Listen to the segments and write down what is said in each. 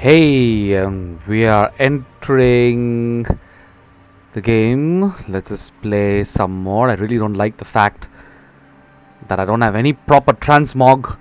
Hey, we are entering the game. Let us play some more. I really don't like the fact that I don't have any proper transmog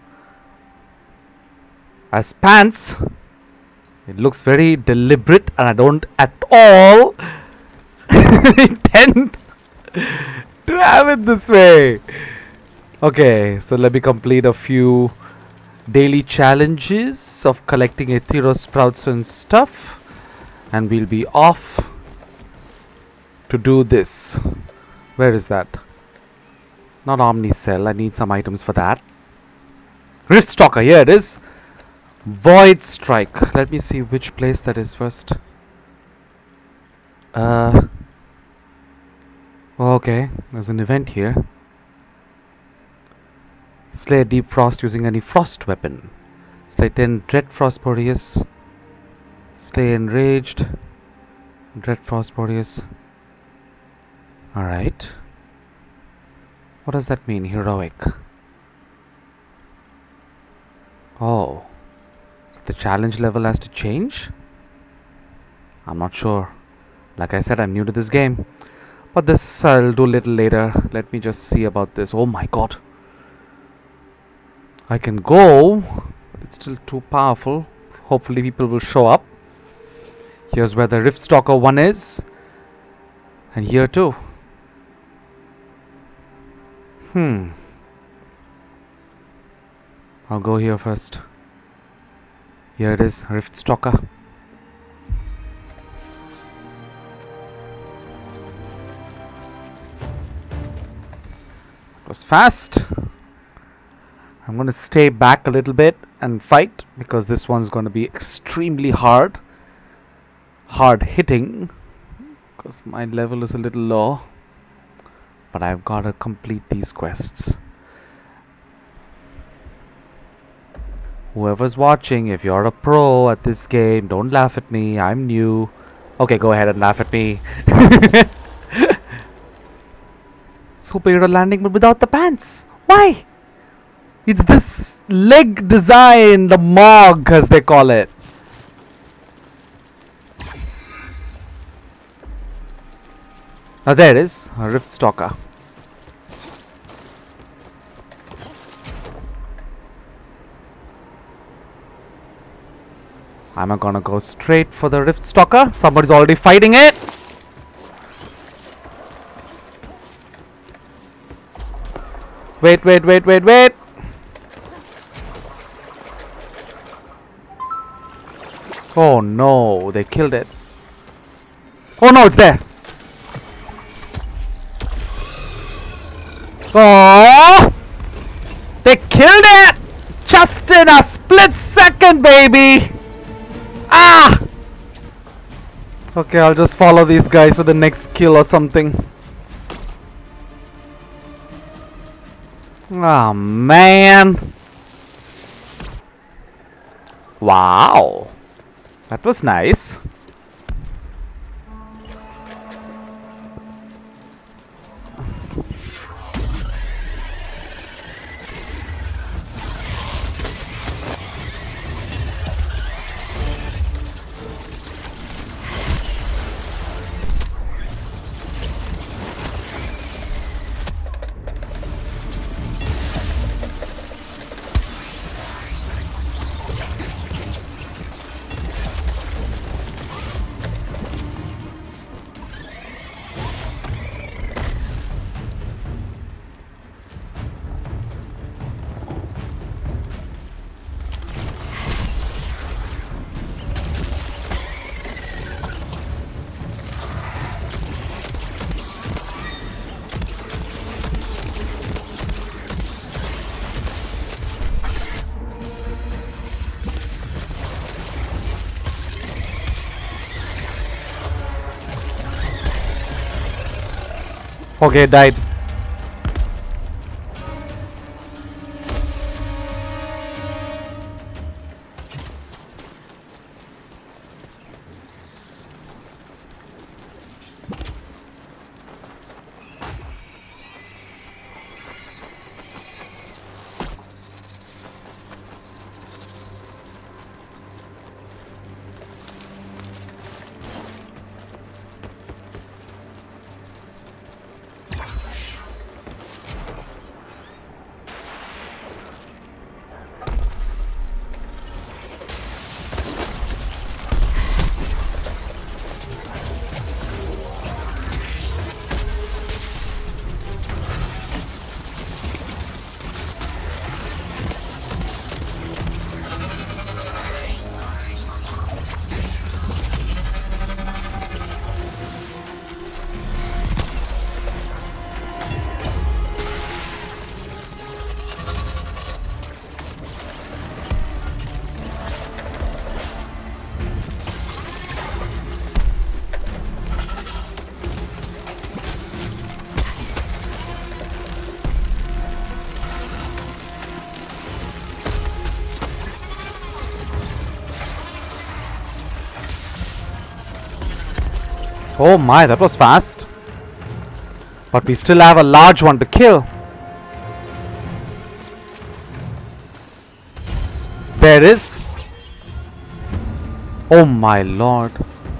as pants. It looks very deliberate and I don't at all intend to have it this way. Okay, so let me complete a few daily challenges of collecting Aethero sprouts and stuff, and we'll be off to do this. Where is that? Not Omnicell. I need some items for that. Rift Stalker, here it is. Void Strike. Let me see which place that is first. Okay, there's an event here. Slay a Deep Frost using any frost weapon. Slay 10 Dread Frost Boreas. Slay Enraged. Dread Frost Boreas. Alright. What does that mean? Heroic. Oh. The challenge level has to change? I'm not sure. Like I said, I'm new to this game. But this I'll do a little later. Let me just see about this. Oh my god. I can go, but it's still too powerful. Hopefully people will show up. Here's where the Rift Stalker 1 is. And here too. I'll go here first. Here it is, Rift Stalker. It was fast. I'm going to stay back a little bit and fight because this one's going to be extremely hard hitting because my level is a little low, but I've got to complete these quests. Whoever's watching, if you're a pro at this game, don't laugh at me. I'm new. Okay, go ahead and laugh at me. Superhero landing but without the pants. Why? It's this leg design, the Mog as they call it. Oh, there it is, a Rift Stalker. I'm gonna go straight for the Rift Stalker. Somebody's already fighting it. Wait. Oh no, they killed it. Oh no, it's there. Oh, they killed it just in a split second, baby. Ah. Okay, I'll just follow these guys to the next kill or something. Oh man. Wow. That was nice. Okay, died. Oh my, that was fast. But we still have a large one to kill. There it is. Oh my lord.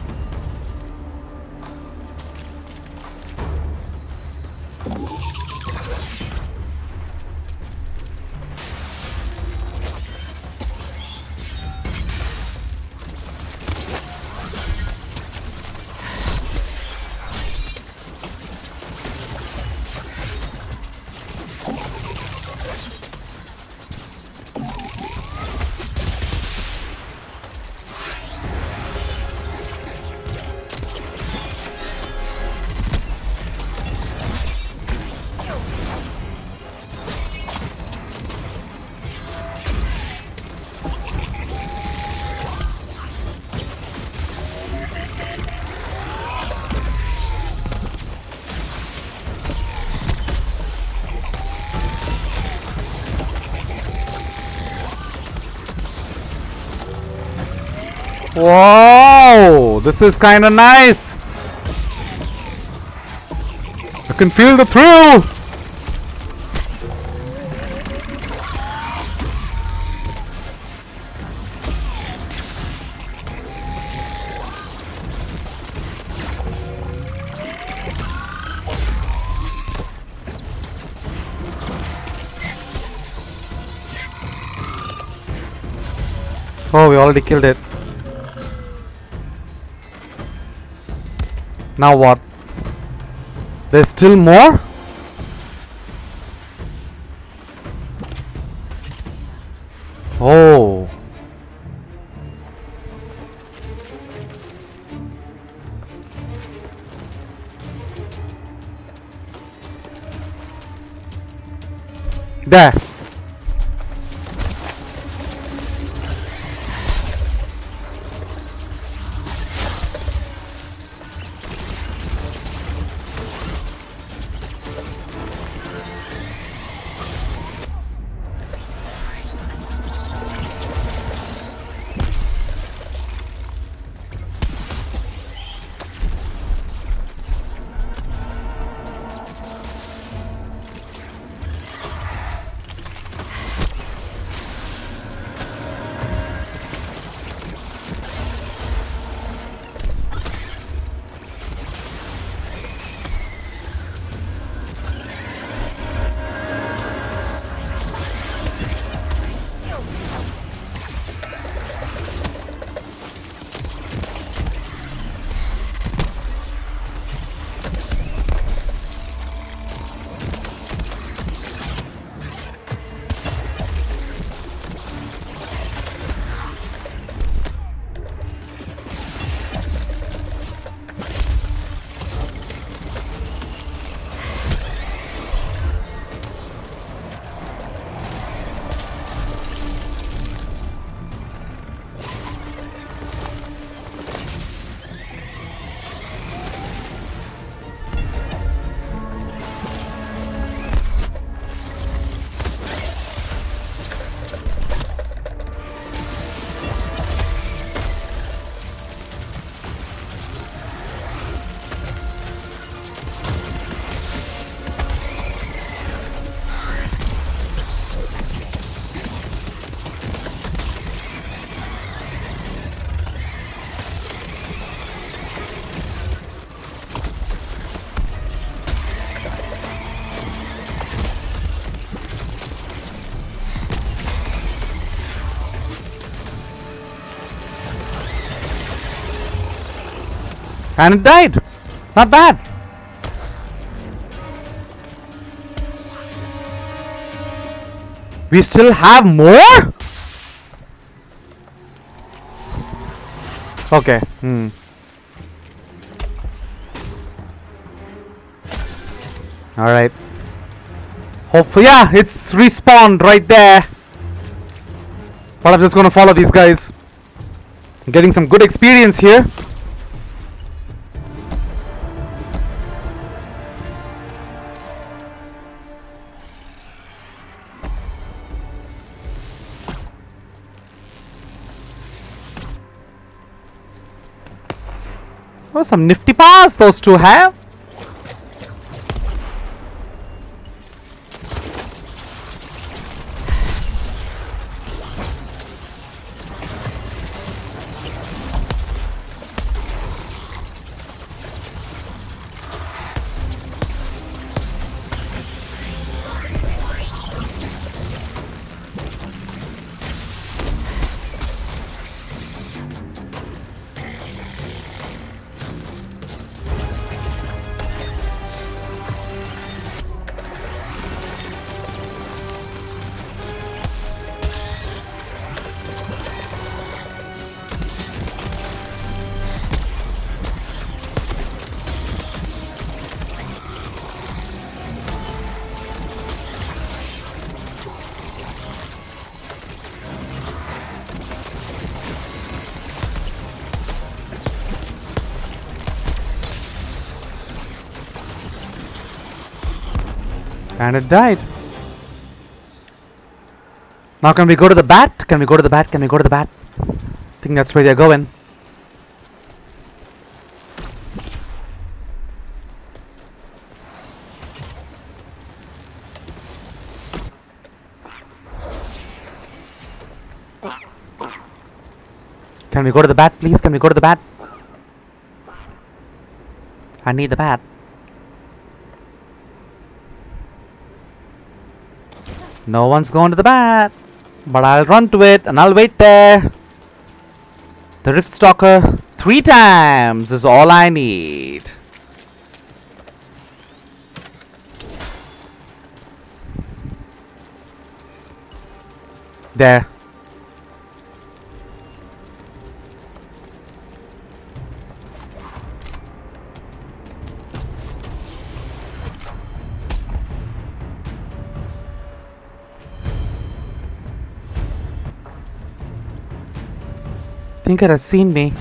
Whoa, this is kind of nice. I can feel the thrill. Oh, we already killed it. Now what? There's still more? Oh. There. And it died. Not bad. We still have more? Okay. Alright. Hopefully, yeah, it's respawned right there. But I'm just gonna follow these guys. I'm getting some good experience here. Oh, some nifty powers those two have. And it died. Now can we go to the bat? Can we go to the bat? Can we go to the bat? I think that's where they're going. Can we go to the bat, please? Can we go to the bat? I need the bat. No one's going to the bat. But I'll run to it and I'll wait there. The Rift Stalker 3 times is all I need. There. Think it has seen me.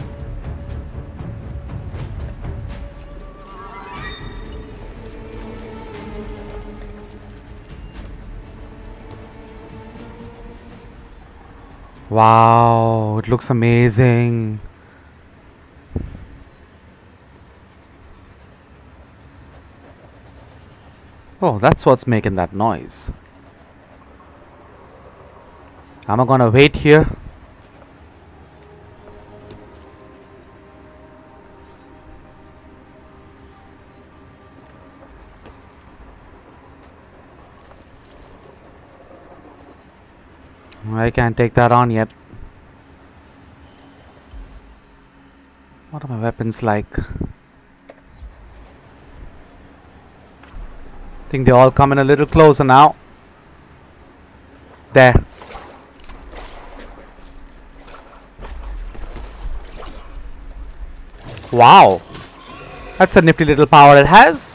Wow, it looks amazing. Oh, that's what's making that noise. Am I gonna wait here? I can't take that on yet. What are my weapons like? Think they all come in a little closer now. There. Wow. That's a nifty little power it has.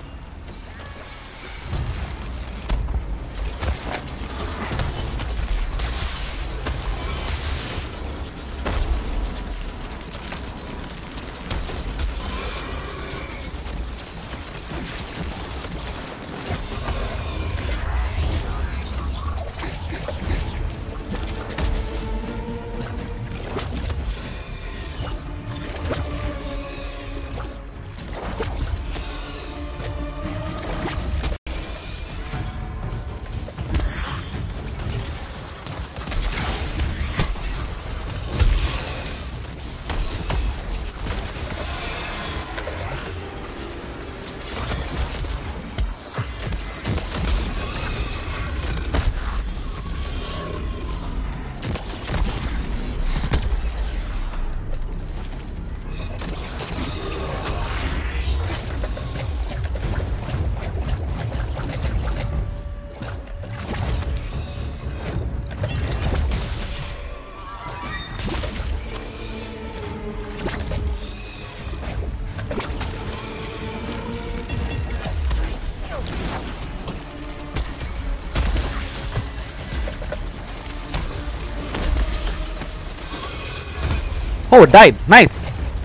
Oh, it died. Nice.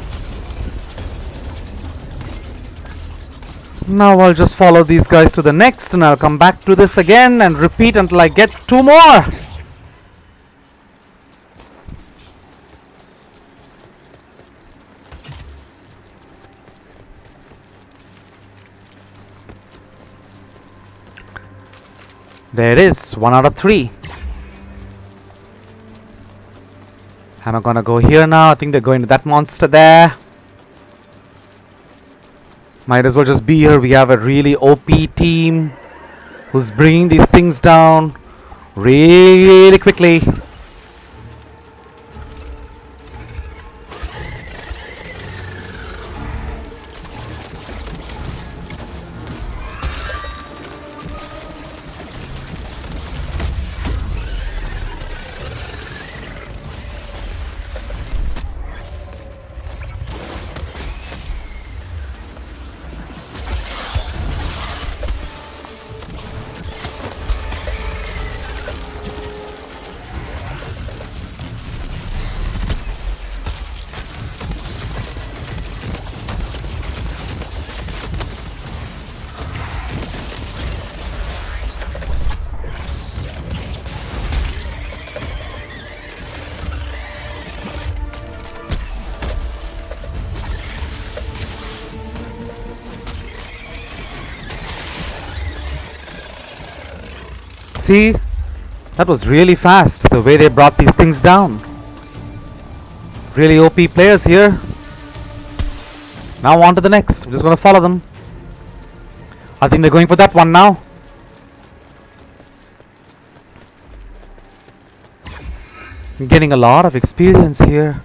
Now I'll just follow these guys to the next and I'll come back to this again and repeat until I get 2 more. There it is. 1 out of 3. Am I gonna go here now? I think they're going to that monster there. Might as well just be here. We have a really OP team who's bringing these things down really quickly. See, that was really fast, the way they brought these things down. Really OP players here. Now on to the next. I'm just going to follow them. I think they're going for that one now. I'm getting a lot of experience here.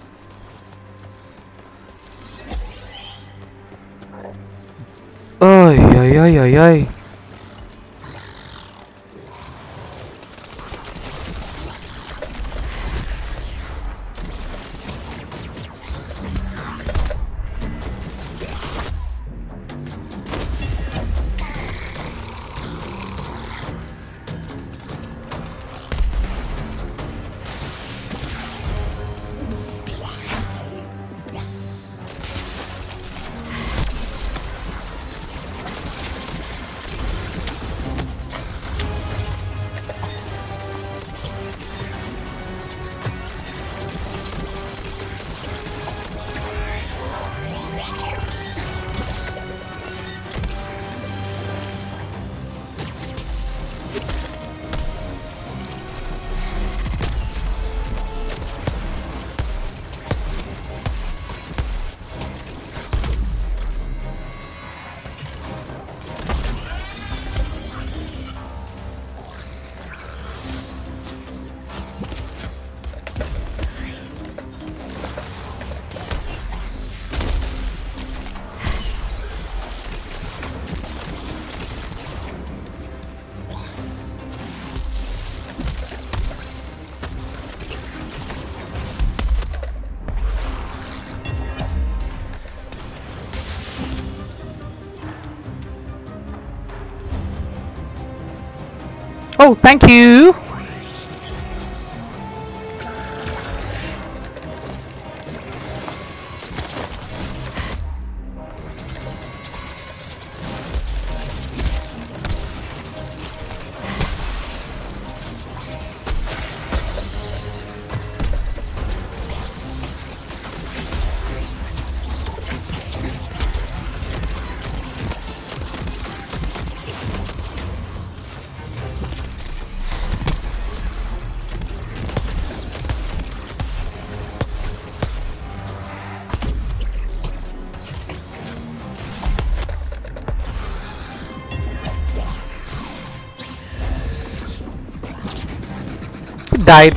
Ay, ay, ay, ay, ay. Oh, thank you. Died.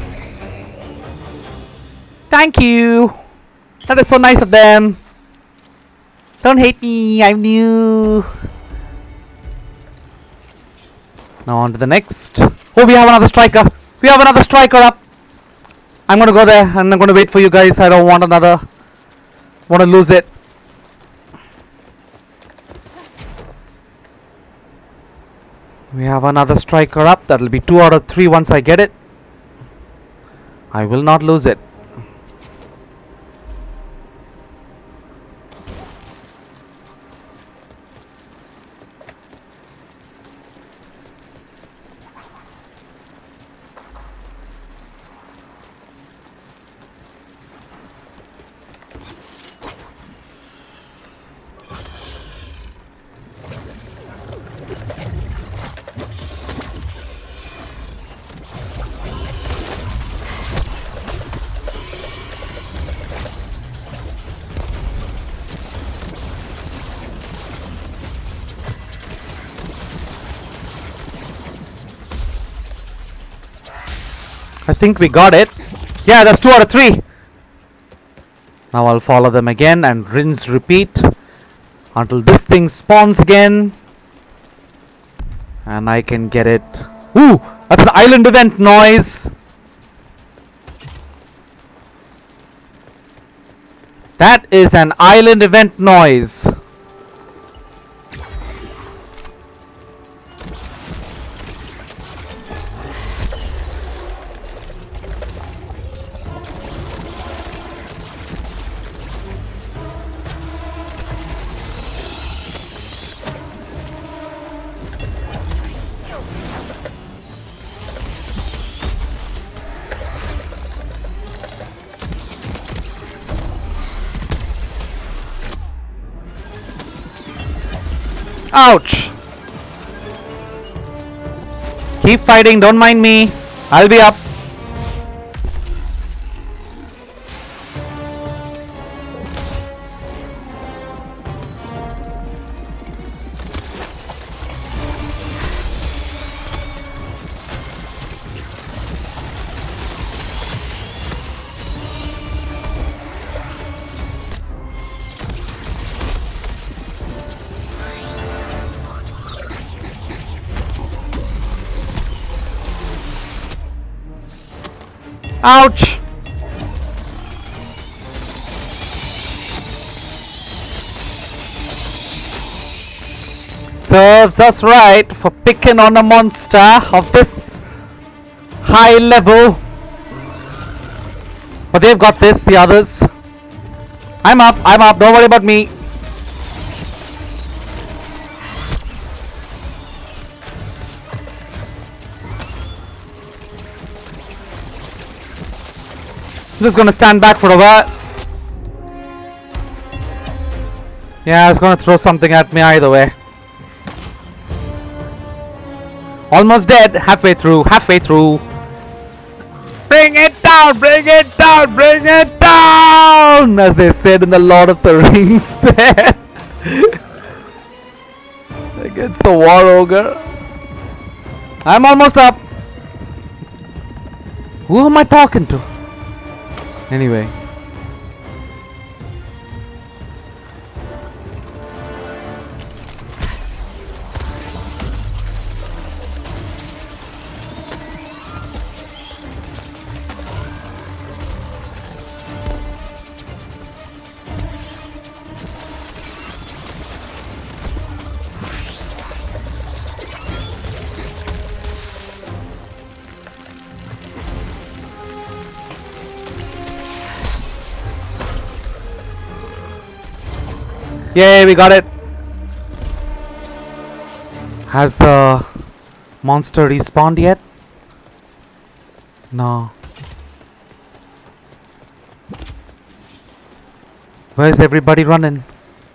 Thank you. That is so nice of them. Don't hate me, I'm new. Now on to the next. Oh, we have another striker. We have another striker up. I'm gonna go there and I'm gonna wait for you guys. I don't want to lose it. We have another striker up. That'll be 2 out of 3 once I get it. I will not lose it. I think we got it. Yeah, that's 2 out of 3. Now I'll follow them again and rinse, repeat until this thing spawns again. And I can get it. Ooh, that's an island event noise. That is an island event noise. Ouch! Keep fighting, don't mind me. I'll be up. Ouch! Serves us right for picking on a monster of this high level. But they've got this, the others. I'm up, don't worry about me. Just gonna stand back for a while. Yeah, I was gonna throw something at me either way. Almost dead. Halfway through. Bring it down, bring it down, bring it down! As they said in the Lord of the Rings there. Against the War Ogre. I'm almost up. Who am I talking to? Anyway. Yay, we got it. Has the monster respawned yet? No. Where's everybody running?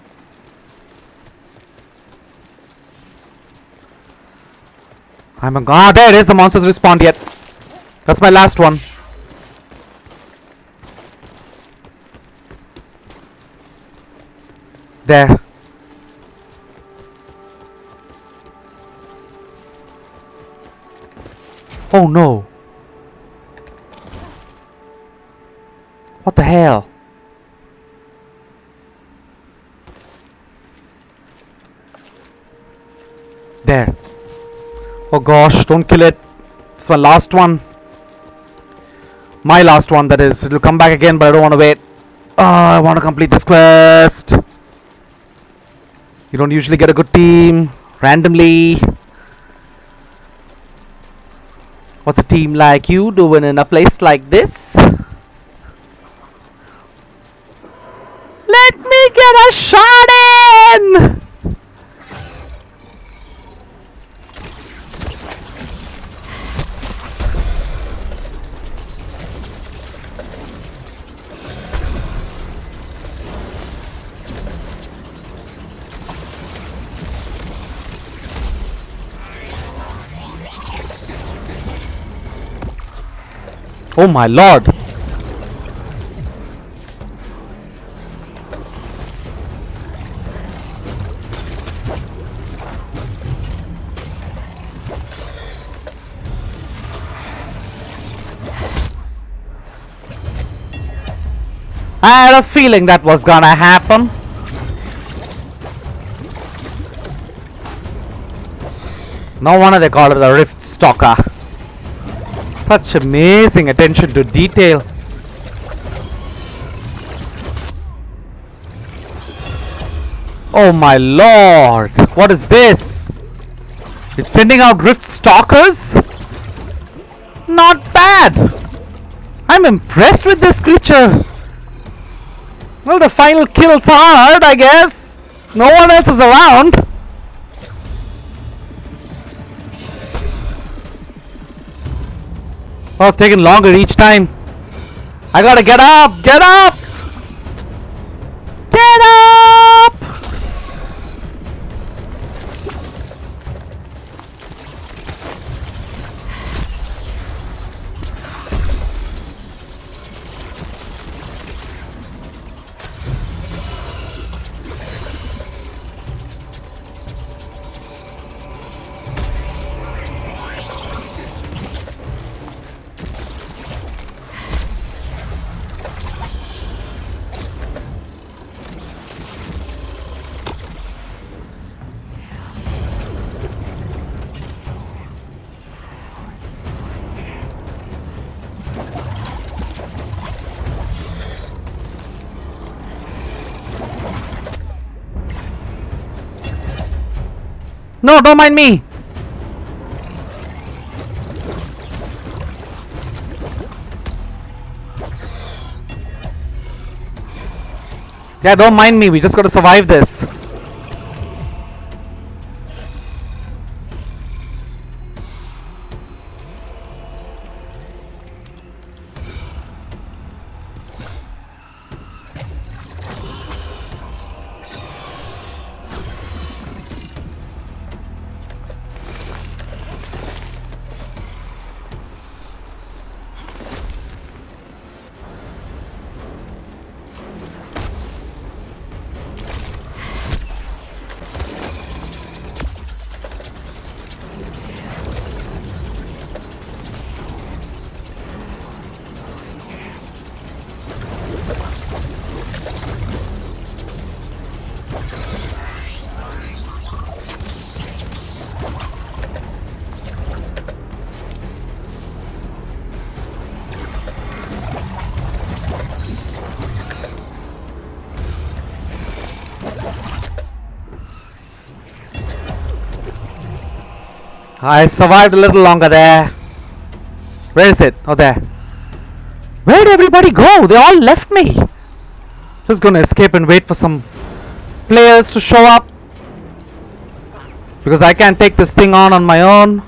Ah, there it is. The monster's respawned yet. That's my last one. There. Oh no. What the hell? There. Oh gosh, don't kill it. It's my last one. My last one, that is. It'll come back again, but I don't want to wait. Oh, I want to complete this quest. You don't usually get a good team randomly. What's a team like you doing in a place like this? Let me get a shot in! Oh my lord! I had a feeling that was gonna happen. No wonder they call it the Rift Stalker. Such amazing attention to detail. Oh my lord! What is this? It's sending out Rift Stalkers? Not bad! I'm impressed with this creature. Well, the final kill's hard, I guess. No one else is around. Oh, it's taking longer each time. I gotta get up! Get up! Get up! No, don't mind me. Yeah, don't mind me. We just gotta survive this. I survived a little longer there. Where is it? Oh, there. Where did everybody go? They all left me. Just gonna escape and wait for some players to show up. Because I can't take this thing on my own.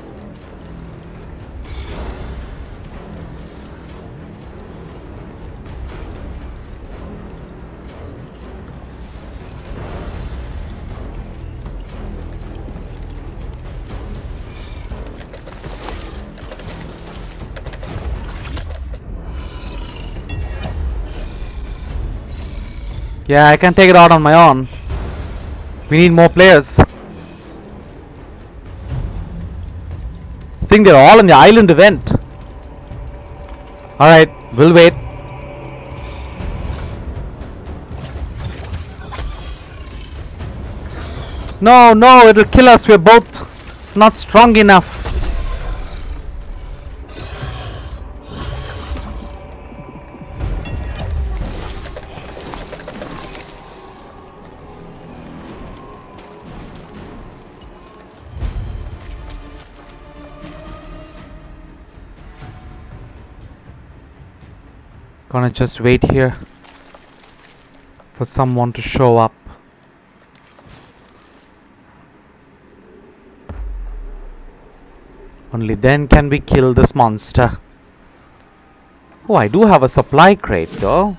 Yeah, I can take it out on my own. We need more players. I think they're all in the island event. Alright, we'll wait. No, no, it'll kill us. We're both not strong enough. Gonna just wait here for someone to show up. Only then can we kill this monster. Oh, I do have a supply crate though.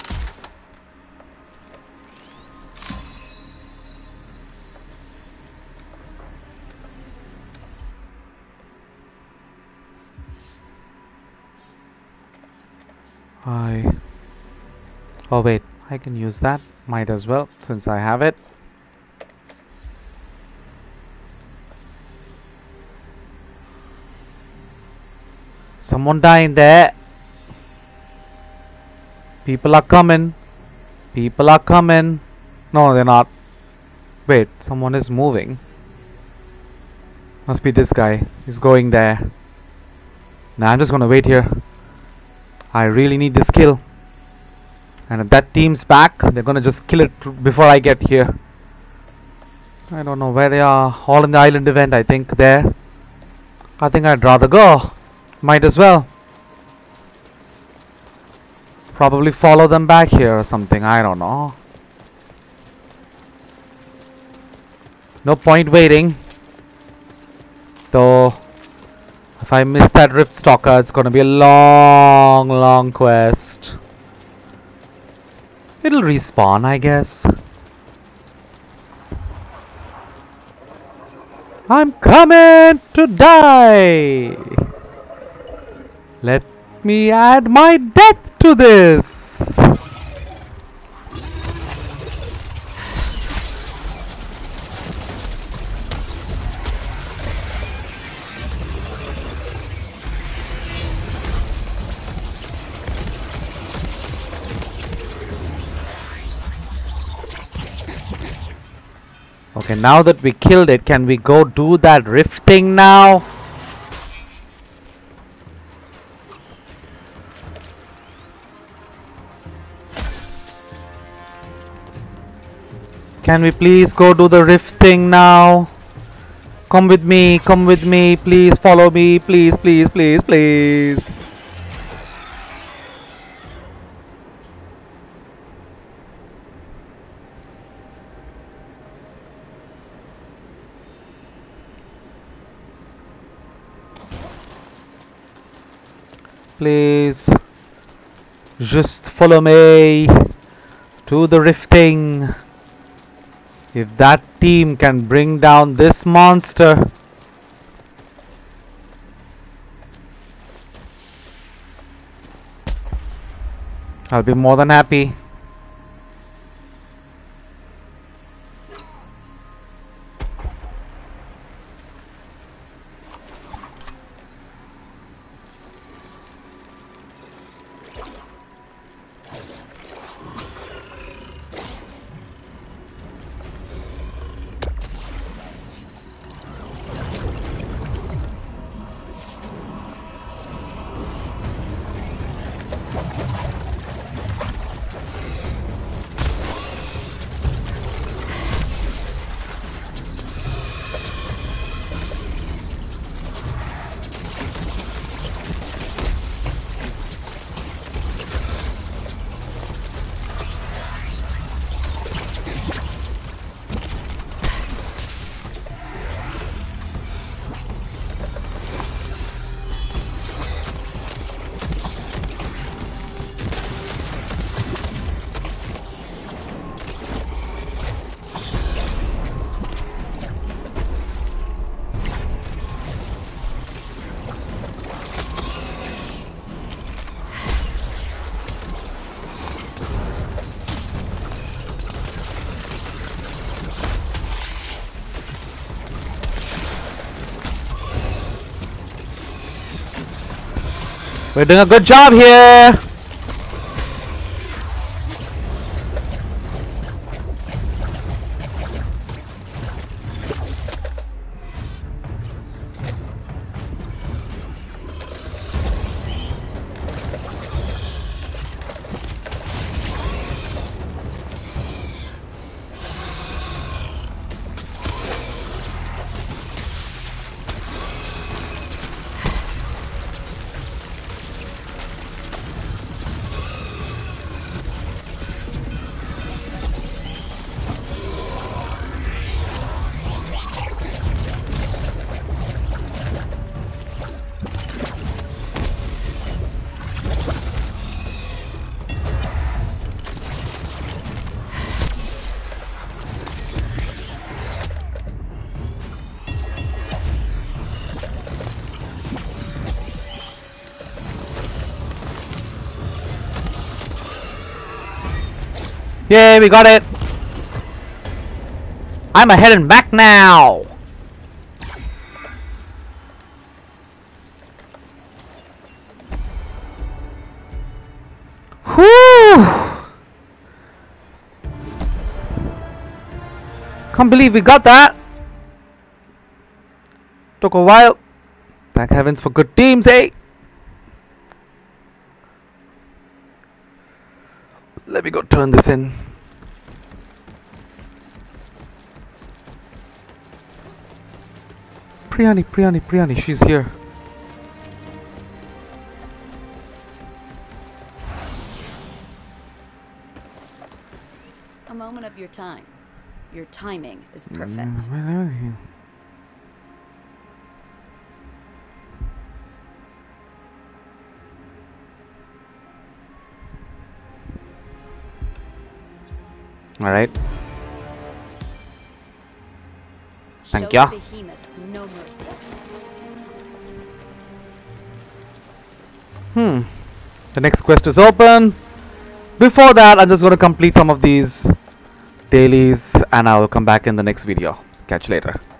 Oh wait, I can use that. Might as well, since I have it. Someone die in there. People are coming. People are coming. No, they're not. Wait, someone is moving. Must be this guy. He's going there. Nah, I'm just gonna wait here. I really need this kill. And if that team's back, they're gonna just kill it before I get here. I don't know where they are. All in the island event, I think. There. I think I'd rather go. Might as well. Probably follow them back here or something. I don't know. No point waiting. Though, if I miss that Rift Stalker, it's gonna be a long, long quest. It'll respawn, I guess. I'm coming to die! Let me add my death to this! Okay, now that we killed it, can we go do that rift thing now? Can we please go do the rift thing now? Come with me, please follow me, please, please, please, please. Please, just follow me to the rifting. If that team can bring down this monster, I'll be more than happy. We're doing a good job here. Yay, we got it! I'm ahead and back now! Whew! Can't believe we got that. Took a while. Thank heavens for good teams, eh? Let me go turn this in. Priyani, she's here. A moment of your time. Your timing is perfect. All right. Thank Show ya. the behemoths no mercy. The next quest is open. Before that, I'm just going to complete some of these dailies and I'll come back in the next video. Catch you later.